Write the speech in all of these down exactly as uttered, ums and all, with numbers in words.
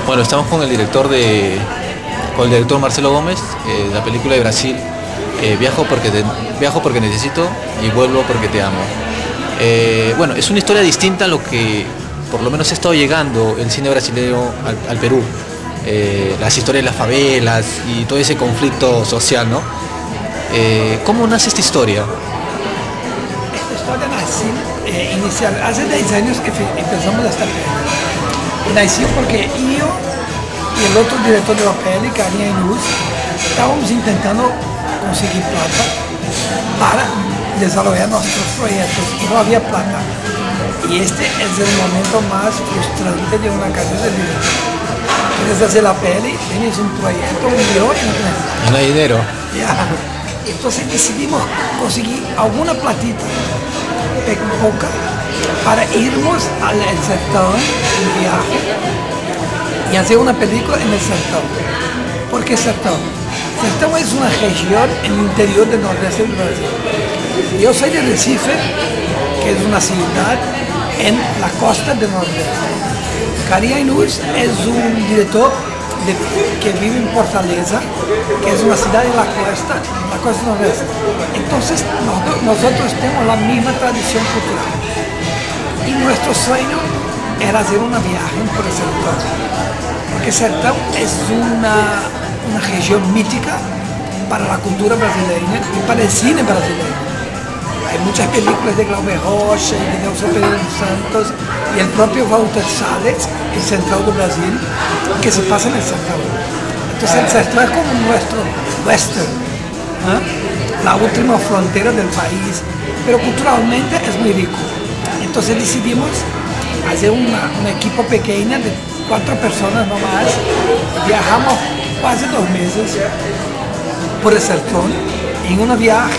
Bueno, estamos con el director de, con el director Marcelo Gómez, eh, de la película de Brasil, eh, Viajo porque te, Viajo porque necesito y vuelvo porque te amo. Eh, bueno, es una historia distinta a lo que por lo menos ha estado llegando el cine brasileño al, al Perú. Eh, las historias de las favelas y todo ese conflicto social, ¿no? Eh, ¿Cómo nace esta historia? Esta historia nació eh, inicial, hace diez años que empezamos esta película. Nació porque yo y el otro director de la peli, Carinha Inús, estábamos intentando conseguir plata para desarrollar nuestros proyectos y no había plata. Y este es el momento más frustrante de una carrera de director. Quieres hacer la peli, tienes un proyecto, un guión y no tienes nada. No hay dinero. Ya. Entonces decidimos conseguir alguna platita, poca, para irnos al sertón, en viaje, y hacer una película en el sertón. ¿Por qué sertón? Sertón es una región en el interior del nordeste del Brasil. Yo soy de Recife, que es una ciudad en la costa del nordeste. Carinha Inús es un director de, que vive en Fortaleza, que es una ciudad en la costa, la costa nordeste. Entonces nosotros, nosotros tenemos la misma tradición cultural. Y nuestro sueño era hacer una viaje por el sertón, porque el sertón es una, una región mítica para la cultura brasileña y para el cine brasileño. Hay muchas películas de Glauber Rocha y de Nelson Pereira dos Santos y el propio Walter Salles, el central de Brasil, que se pasa en el sertón. Entonces el sertón es como nuestro western, ¿eh? La última frontera del país, pero culturalmente es muy rico. Entonces decidimos hacer una, un equipo pequeño de cuatro personas nomás. Viajamos casi dos meses por el sertón en un viaje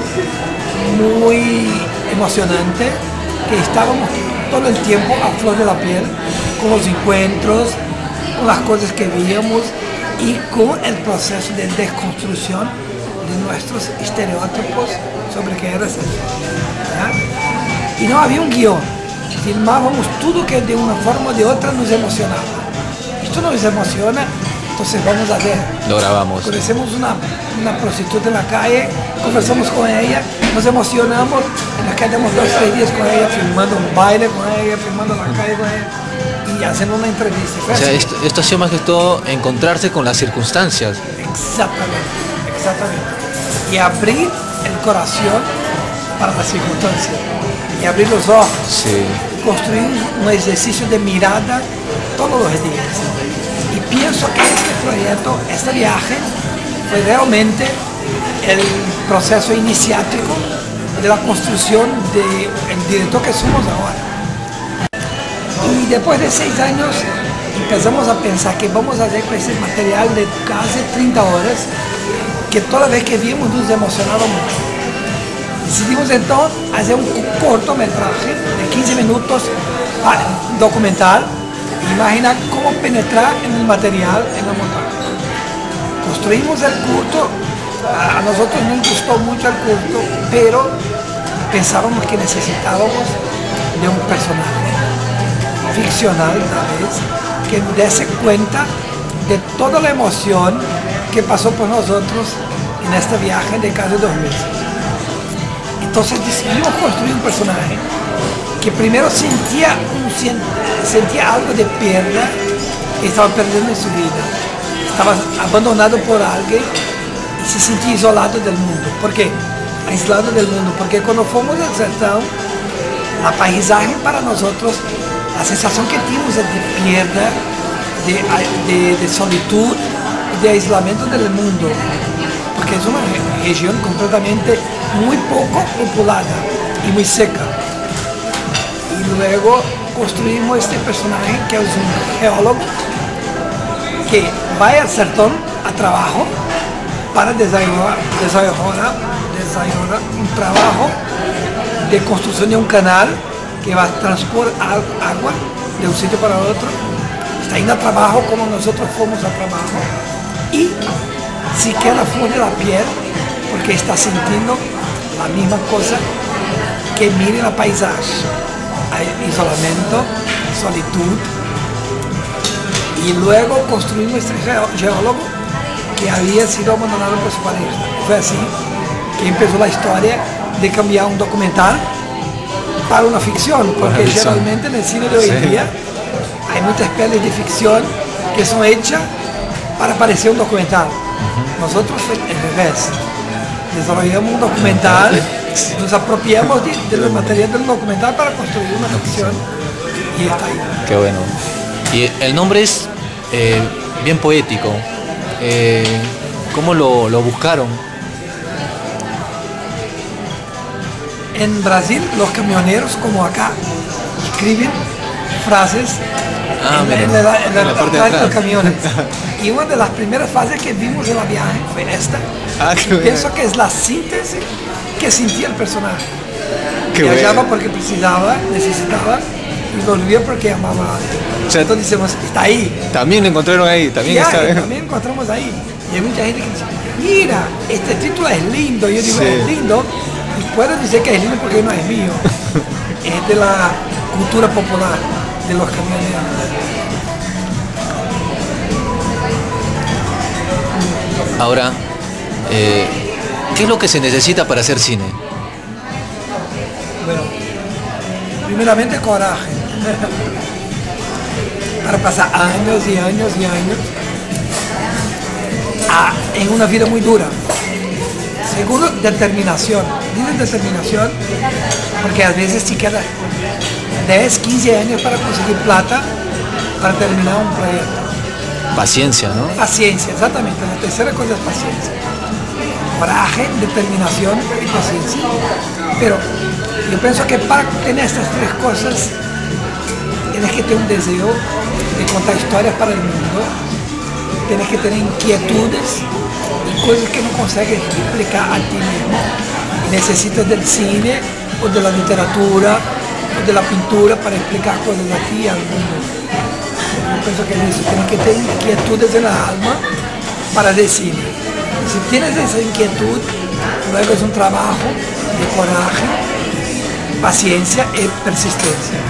muy emocionante, que estábamos todo el tiempo a flor de la piel, con los encuentros, con las cosas que veíamos y con el proceso de desconstrucción de nuestros estereotipos sobre qué era el sertón, ¿ya? Y no había un guión, filmábamos todo que de una forma o de otra nos emocionaba. Esto nos emociona, entonces vamos a ver. Lo grabamos. Conocemos una, una prostituta en la calle, conversamos con ella, nos emocionamos, nos quedamos dos o tres días con ella, filmando un baile con ella, filmando la calle con ella y hacemos una entrevista. O sea, esto, esto ha sido más que todo encontrarse con las circunstancias. Exactamente, exactamente. Y abrir el corazón para las circunstancias. Y abrir los ojos. Sí. Construir un ejercicio de mirada todos los días. Y pienso que este proyecto, este viaje, fue realmente el proceso iniciático de la construcción del director que somos ahora. Y después de seis años empezamos a pensar que vamos a hacer con ese material de casi treinta horas, que toda vez que vimos nos emocionaba mucho. Decidimos entonces hacer un cortometraje de quince minutos documental. Imagina cómo penetrar en el material en la montaña. Construimos el corto, a nosotros nos gustó mucho el corto, pero pensábamos que necesitábamos de un personaje ficcional tal vez, que nos diese cuenta de toda la emoción que pasó por nosotros en este viaje de casi dos meses. Entonces decidimos construir un personaje que primero sentía, un, sentía algo de pérdida, que estaba perdiendo en su vida. Estaba abandonado por alguien y se sentía isolado del mundo. ¿Por qué? Aislado del mundo. Porque cuando fuimos al sertón, la paisaje para nosotros, la sensación que tuvimos es de pérdida, de, de, de solitud y de aislamiento del mundo. Porque es una región completamente muy poco populada y muy seca. Y luego construimos este personaje que es un geólogo que va al sertón a trabajo para desarrollar, desarrollar, desarrollar un trabajo de construcción de un canal que va a transportar agua de un sitio para otro. Está yendo a trabajo como nosotros fuimos a trabajo y si queda fuera de la piel porque está sintiendo la misma cosa que mire la paisaje. Hay isolamiento, solitud y luego construimos este geo- geólogo que había sido abandonado por su pareja. Fue así que empezó la historia de cambiar un documental para una ficción, porque ficción. generalmente en el cine de hoy en Sí. día hay muchas pelis de ficción que son hechas para parecer un documental. Uh-huh. Nosotros fue al revés. Desarrollamos un documental, nos apropiamos de, de los materiales del documental para construir una ficción y está ahí. Qué bueno. Y el nombre es eh, bien poético. Eh, ¿Cómo lo, lo buscaron? En Brasil, los camioneros, como acá, escriben frases ah, en, mira, en, la, en, la, en la parte de de los camiones. Y una de las primeras frases que vimos en la viaje fue esta. Ah, qué y pienso que es la síntesis que sentía el personaje. Qué Viajaba bueno. porque precisaba, necesitaba, y volvía porque amaba a alguien. O sea, entonces decimos, está ahí. También lo encontraron ahí, también Y está. hay, también encontramos ahí. Y hay mucha gente que dice, mira, este título es lindo. Yo digo, Sí. es lindo. Y puedo decir que es lindo porque no es mío. Es de la cultura popular de los camioneros. Ahora, eh, ¿qué es lo que se necesita para hacer cine? Bueno, primeramente coraje. Para pasar años y años y años a, en una vida muy dura. Segundo, determinación. Digo determinación porque a veces si queda diez, quince años para conseguir plata para terminar un proyecto. Paciencia, ¿no? Paciencia, exactamente. La tercera cosa es paciencia. Coraje, determinación y paciencia. Pero yo pienso que para tener estas tres cosas tienes que tener un deseo de contar historias para el mundo, tienes que tener inquietudes y cosas que no consigues explicar a ti mismo. Y necesitas del cine o de la literatura o de la pintura para explicar cosas a ti y al mundo. Yo pienso que eso, tienes que tener inquietudes en la alma para hacer cine. Si tienes esa inquietud, luego es un trabajo de coraje, paciencia y persistencia.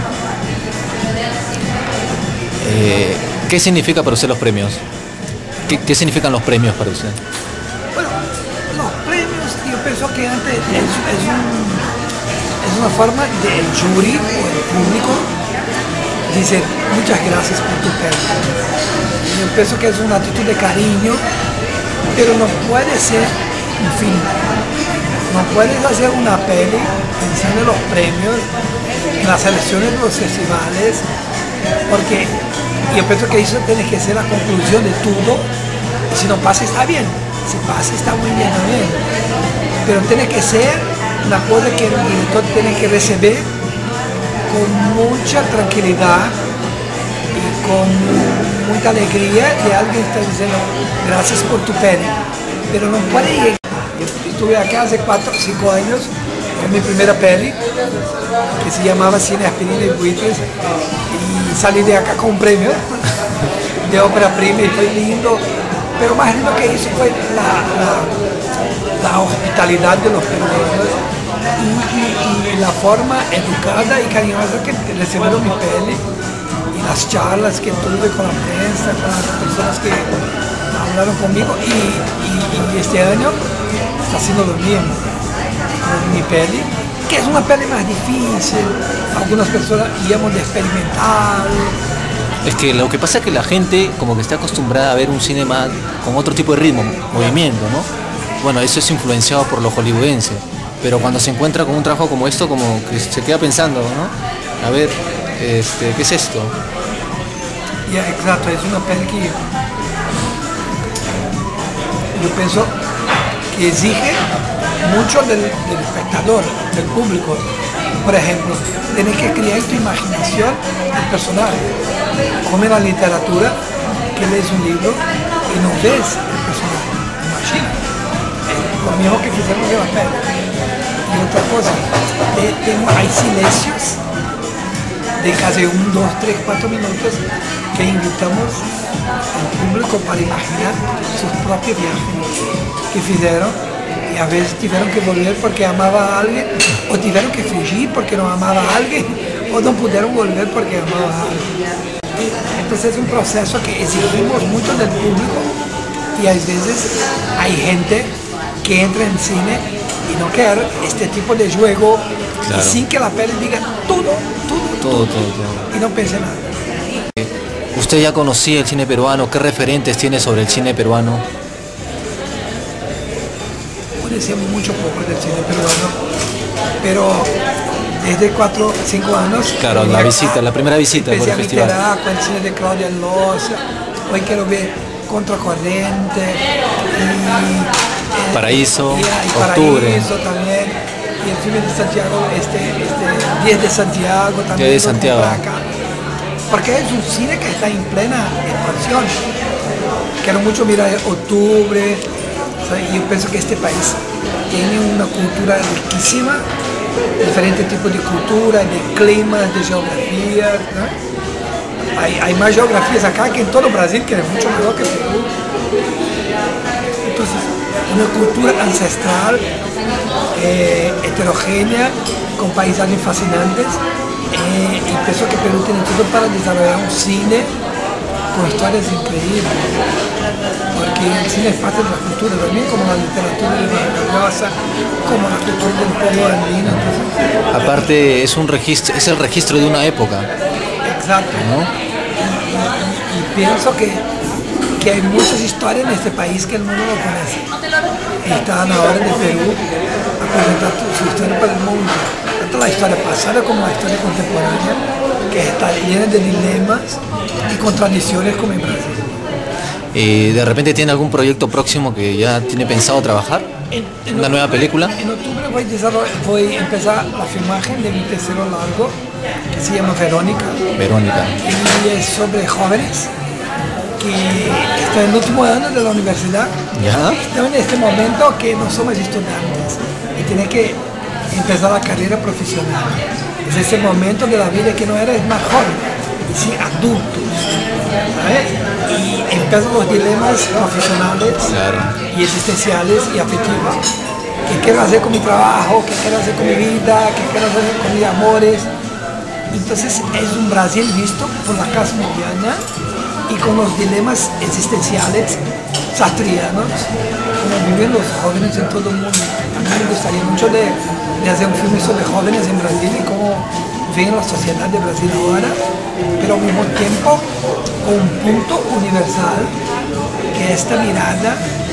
Eh, ¿Qué significa para usted los premios? ¿Qué, ¿Qué significan los premios para usted? Bueno, los premios, yo pienso que antes es, es, un, es una forma del jury o del público dice muchas gracias por tu premio. Yo pienso que es una actitud de cariño, pero no puede ser un fin. No puedes hacer una peli pensando en los premios, en las selecciones de los festivales, porque yo pienso que eso tiene que ser la conclusión de todo. Si no pasa está bien, si pasa está muy bien también, pero tiene que ser una cosa que el director tiene que recibir con mucha tranquilidad y con mucha alegría de alguien que está diciendo gracias por tu peli, pero no puede llegar. Yo estuve acá hace cuatro o cinco años con mi primera peli que se llamaba Cine Aspirina y Buitres y salí de acá con un premio de ópera prima y fue lindo, pero más lindo que eso fue la, la, la hospitalidad de los peruanos y, y, y la forma educada y cariñosa que recibieron mi peli y las charlas que tuve con la prensa, con las personas que hablaron conmigo y, y, y este año está haciendo lo mismo con mi peli, que es una peli más difícil, algunas personas llaman de experimental. Es que lo que pasa es que la gente como que está acostumbrada a ver un cine más con otro tipo de ritmo, movimiento, ¿no? Bueno, eso es influenciado por lo hollywoodense, pero cuando se encuentra con un trabajo como esto, como que se queda pensando, ¿no? A ver, este, ¿qué es esto? Ya, exacto, es una peli que yo pienso que exige mucho del, del espectador, del público. Por ejemplo, tienes que crear tu imaginación del personaje. Como en la literatura, que lees un libro y no ves el personaje. Imagina. Es lo mismo que fizemos en la peli. Y otra cosa, eh, tengo, hay silencios de casi un, dos, tres, cuatro minutos que invitamos al público para imaginar sus propios viajes que hicieron y a veces tuvieron que volver porque amaba a alguien o tuvieron que fingir porque no amaba a alguien o no pudieron volver porque amaba a alguien. Entonces es un proceso que exigimos mucho del público y a veces hay gente que entra en cine y no quiere este tipo de juego, claro, y sin que la peli diga todo, todo, todo, todo, todo, todo. Y no piense nada. ¿Usted ya conocía el cine peruano? ¿Qué referentes tiene sobre el cine peruano? Conocía mucho poco del cine peruano, pero desde cuatro, cinco años... Claro, la visita, la primera visita por el festival. Empecé a con el cine de Claudia Loza, hoy quiero ver Contracorriente, y, Paraíso, y, y Octubre. Paraíso también, y el filme de Santiago, este, este diez de Santiago también. diez de Santiago. Porque es un cine que está en plena expansión. Quiero mucho mirar Octubre, ¿sabes? Y yo pienso que este país tiene una cultura riquísima, diferentes tipos de cultura, de climas, de geografías, ¿no? Hay, hay más geografías acá que en todo Brasil, que es mucho mejor que Perú. Entonces, una cultura ancestral, eh, heterogénea, con paisajes fascinantes. Eh, y pienso que Perú tiene todo para desarrollar un cine con historias increíbles, porque el cine es parte de la cultura también, como la literatura de maravillosa, como la cultura del pueblo andino. Entonces, aparte es un registro, es el registro de una época. Exacto, ¿no? Y, y, y pienso que, que hay muchas historias en este país que el mundo no conoce. Y están ahora en Perú a presentar su historia para el mundo. Tanto la historia pasada como la historia contemporánea, que está llena de dilemas y contradicciones como en Brasil. ¿Y de repente tiene algún proyecto próximo que ya tiene pensado trabajar? En, en ¿Una octubre, nueva película? En octubre voy a, voy a empezar la filmaje de mi tercero largo, que se llama Verónica. Verónica. Y es sobre jóvenes que están en el último año de la universidad. ¿Ya? Están en este momento que no somos estudiantes y tienen que empezar la carrera profesional. Es ese momento de la vida que no eres más joven, sí adultos, ¿sabes? Y empiezan los dilemas profesionales, claro, y existenciales y afectivos. ¿Qué quiero hacer con mi trabajo? ¿Qué quiero hacer con mi vida? ¿Qué quiero hacer con mis amores? Entonces es un Brasil visto por la clase mediana y con los dilemas existenciales sartrianos, como viven los jóvenes en todo el mundo. A mí me gustaría mucho de, de hacer un filme sobre jóvenes en Brasil y cómo ven la sociedad de Brasil ahora, pero al mismo tiempo con un punto universal, que esta mirada,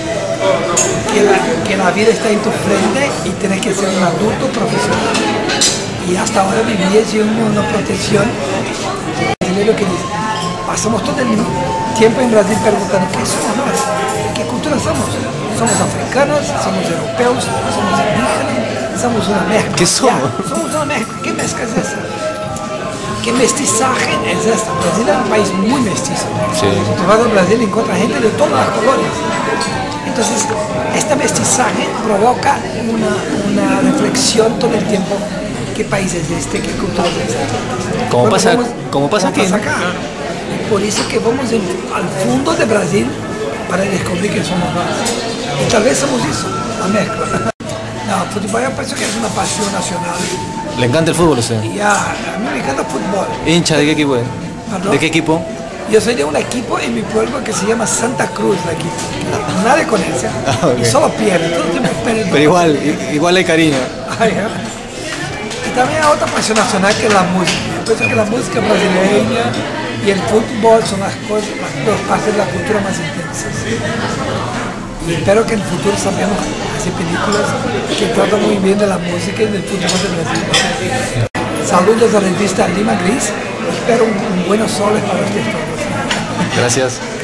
que la, que la vida está en tu frente y tienes que ser un adulto profesional. Y hasta ahora viví sin una protección. Lo que dice, pasamos todo el tiempo en Brasil preguntando qué somos, ¿no? ¿Qué cultura somos? ¿Somos africanos? ¿Somos europeos? ¿Somos indígenas? ¿Somos una mezcla? ¿Qué somos? Ya, somos una mezcla. ¿Qué mezcla es esa? ¿Qué mestizaje es esta? Brasil es un país muy mestizo. Sí. Si tú vas a Brasil encuentras gente de todas las colores. Entonces, este mestizaje provoca una, una reflexión todo el tiempo. ¿Qué país es este? ¿Qué cultura es esta? ¿Cómo pasa, vamos, ¿cómo pasa aquí? Pasa acá. Y por eso que vamos en, al fondo de Brasil para descubrir que somos más. Y tal vez somos eso, la mezcla. No, el fútbol yo pienso que es una pasión nacional. ¿Le encanta el fútbol a usted? Y ya, a mí me encanta el fútbol. ¿Hincha de qué equipo es? ¿Perdón? ¿De qué equipo? Yo soy de un equipo en mi pueblo que se llama Santa Cruz, el equipo. Nadie conoce. Ah, okay. Y solo pierde, todo el tiempo pierde. Pero igual, igual hay cariño. Ay, ¿eh? Y también hay otra pasión nacional que es la música. Yo pienso que la música brasileña y el fútbol son las, cosas, las dos partes de la cultura más intensas. Y espero que en el futuro sabremos hacer películas que tratan muy bien de la música y del fútbol de Brasil. Saludos a la revista Lima Gris. Espero un, un buenos soles para ustedes todos. Gracias.